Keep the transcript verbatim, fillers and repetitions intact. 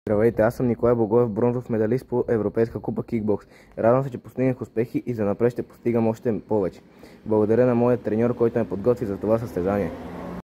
Здравейте, аз съм Николай Богоев, бронзов медалист по Европейска купа кикбокс. Радвам се, че постигнах успехи и занапред ще постигам още повече. Благодаря на моя треньор, който ме подготви за това състезание.